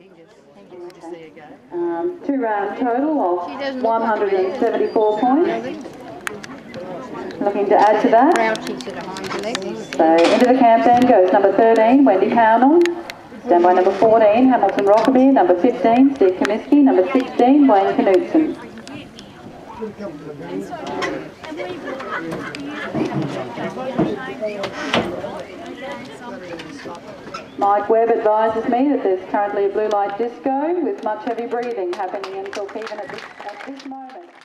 2 round total of 174 points. Looking to add to that. So into the camp then goes number 13, Wendy Pownell. Stand by number 14, Hamilton Rockaby. Number 15, Steve Comiskey. Number 16, Wayne Knutson. Mike Webb advises me that there's currently a blue light disco with much heavy breathing happening in Kilkivan at this moment.